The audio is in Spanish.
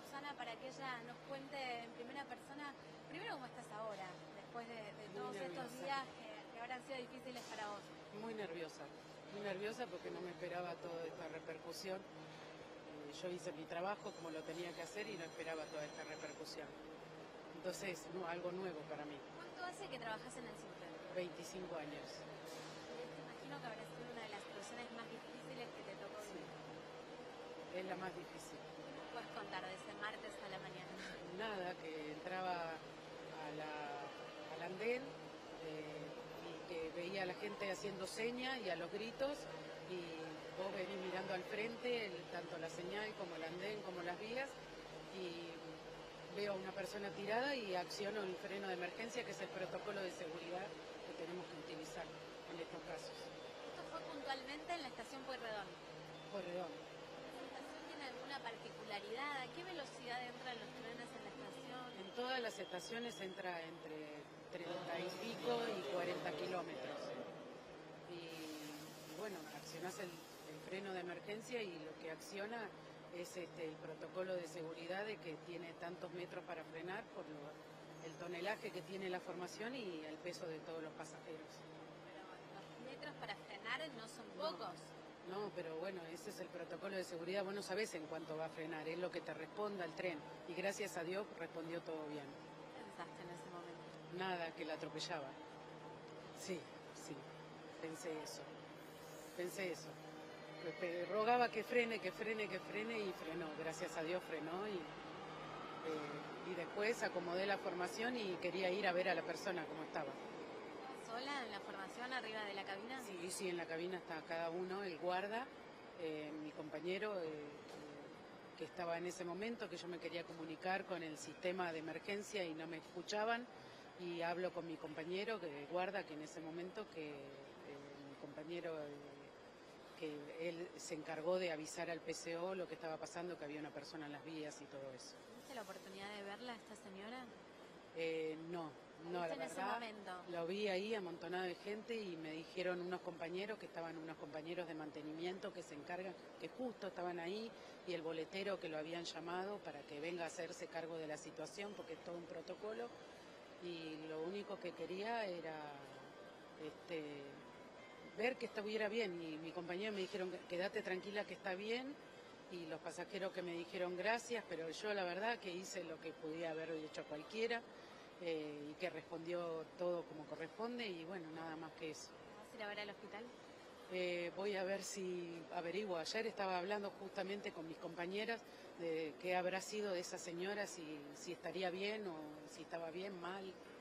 Susana para que ella nos cuente en primera persona, primero cómo estás ahora, después de todos estos días que habrán sido difíciles para vos. Muy nerviosa porque no me esperaba toda esta repercusión. Yo hice mi trabajo como lo tenía que hacer y no esperaba toda esta repercusión. Entonces, algo nuevo para mí. ¿Cuánto hace que trabajas en el Sinter? 25 años. Te imagino que habrá sido una de las situaciones más difíciles que te tocó Sí, vivir. es la más difícil. ¿Qué puedes contar de ese martes a la mañana? Nada, que entraba al andén y que veía a la gente haciendo señas y a los gritos, y vos venís mirando al frente, tanto la señal como el andén como las vías, y veo a una persona tirada y acciono el freno de emergencia, que es el protocolo de seguridad que tenemos que utilizar en estos casos. Esto fue puntualmente en la estación Pueyrredón. Pueyrredón. ¿La estación tiene alguna particularidad? ¿A qué velocidad entran los trenes en la estación? En todas las estaciones entra entre 30 y pico y 40 kilómetros. Y bueno, accionás el freno de emergencia y lo que acciona es el protocolo de seguridad de que tiene tantos metros para frenar por el tonelaje que tiene la formación y el peso de todos los pasajeros. Pero los metros para frenar no son pocos. No, pero bueno, ese es el protocolo de seguridad. Vos no sabés en cuánto va a frenar, es lo que te responda el tren. Y gracias a Dios respondió todo bien. ¿Qué pensaste en ese momento? Nada, que la atropellaba. Sí, pensé eso. Rogaba que frene y frenó. Gracias a Dios frenó y después acomodé la formación y quería ir a ver a la persona cómo estaba. ¿Sola en la formación arriba de la cabina? Sí, en la cabina está cada uno, el guarda, mi compañero que estaba en ese momento, que yo me quería comunicar con el sistema de emergencia y no me escuchaban, y hablo con mi compañero que guarda, que en ese momento mi compañero que él se encargó de avisar al PCO lo que estaba pasando, que había una persona en las vías y todo eso. ¿Tuviste la oportunidad de verla, esta señora? No, la en ese verdad, momento? lo vi ahí amontonado de gente y me dijeron unos compañeros unos compañeros de mantenimiento que se encargan, que justo estaban ahí, y el boletero que lo habían llamado para que venga a hacerse cargo de la situación, porque es todo un protocolo, y lo único que quería era ver que estuviera bien, y mi compañero me dijeron, quédate tranquila que está bien, y los pasajeros que me dijeron gracias, pero yo la verdad que hice lo que podía haber hecho cualquiera, y que respondió todo como corresponde, y bueno, nada más que eso. ¿Vas a ir a ver al hospital? Voy a ver si averiguo. Ayer estaba hablando justamente con mis compañeras de qué habrá sido de esa señora, si estaría bien o si estaba bien, mal.